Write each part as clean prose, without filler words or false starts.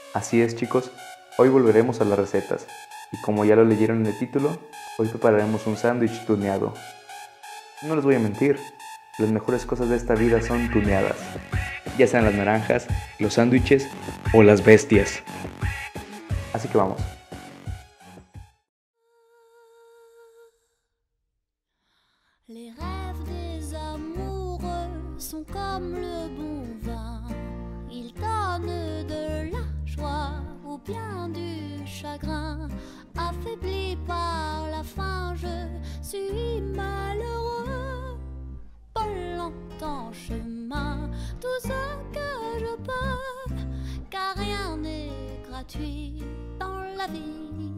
Así es, chicos, hoy volveremos a las recetas y como ya lo leyeron en el título, hoy prepararemos un sándwich tuneado. No les voy a mentir, las mejores cosas de esta vida son tuneadas, ya sean las naranjas, los sándwiches o las bestias. Así que vamos. Les rêves des amoureux sont comme le bon vin. Ils donnent de la joie ou bien du chagrin. Affaibli par la faim, je suis malheureux. Pas longtemps chemin, tout ce que je peux, car rien n'est gratuit dans la vie.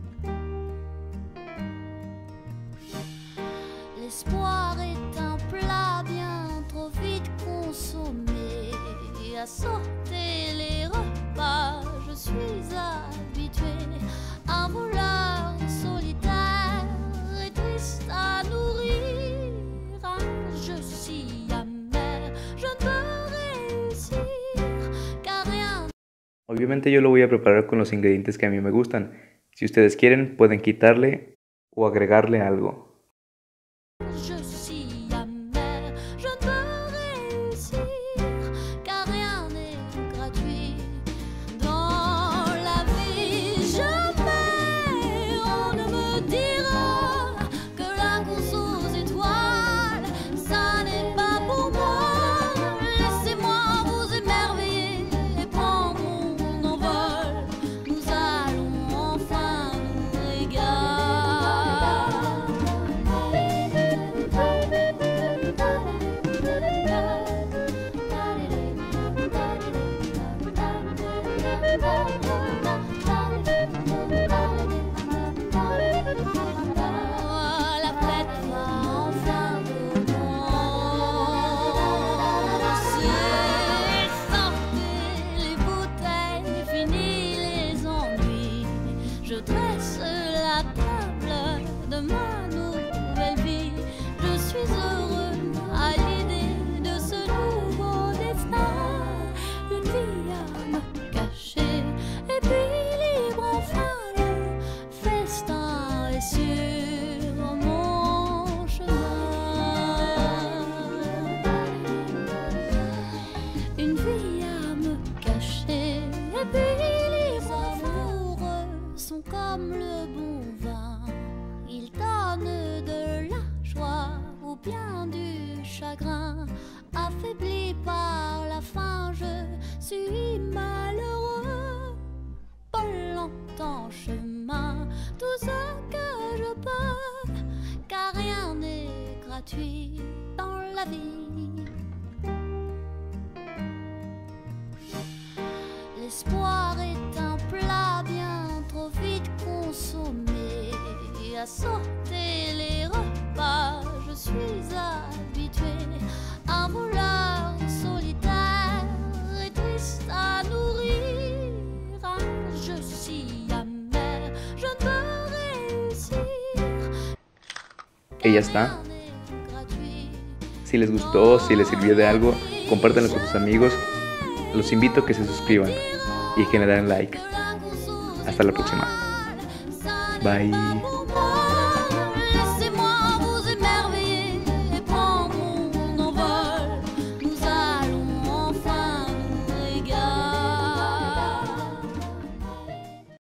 L'espoir est un plat bien trop vite consommé. À sauter les repas, je suis habituée. Un voleur solitaire et triste à nourrir. Je suis amère, je ne peux réussir, car rien. Obviamente yo lo voy a preparar con los ingredientes que a mí me gustan. Si ustedes quieren, pueden quitarle o agregarle algo. Je suis amère, je ne peux réussir, car rien n'est gratuit dans la vie. Jamais on ne me dira que la course aux étoiles, ça n'est pas pour moi. Laissez-moi vous émerveiller et prendre mon envol. Nous allons enfin nous régaler. La fête va enfin commencer. Sortez les bouteilles, fini les ennuis. Je dresse la table de ma nouvelle vie. Je suis heureux à l'idée de ce nouveau destin. Une vie à me cacher et puis libre enfin le festin est sur mon chemin. Une vie à me cacher et puis libre amoureux sont comme le bon vin. Ils donnent de la joie ou bien du chagrin. Affaibli par la faim, je suis malheureux. Pas longtemps chemin, tout ce que je peux, car rien n'est gratuit dans la vie. L'espoir est un plat bien trop vite consommé. À sauter les repas, je suis habituée. Un voleur solitaire et triste à nourrir. Je suis amère, je ne peux réussir. Y ya está. Si les gustó, si les sirvió de algo, compártanlo con sus amigos. Los invito a que se suscriban y que le den like. Hasta la próxima. Bye.